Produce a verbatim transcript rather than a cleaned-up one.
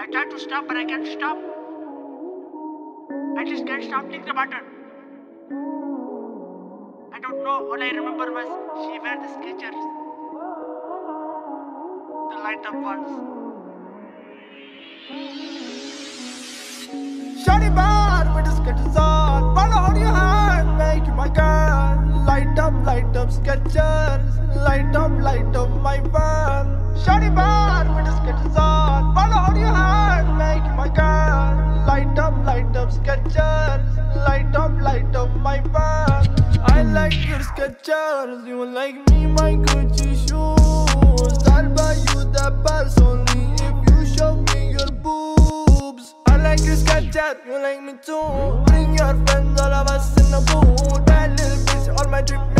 I tried to stop, but I can't stop. I just can't stop thinking about her. I don't know. All I remember was she wear the Skechers, the light up ones. Shawty bad with the Skechers on. Wanna hold your hand, make you my girl. Light up, light up Skechers. Light up, light up my world. Shawty bad with the Skechers on. Wanna hold your hand, make you my girl. Light up, light up Skechers. Light up, light up my world. I like your Skechers. You like me, my Gucci shoes. I'll buy you the purse only if you show me your boobs. I like your Skechers. You like me too. Bring your friends, all of us in the booth. Bad little bitch, all my drip.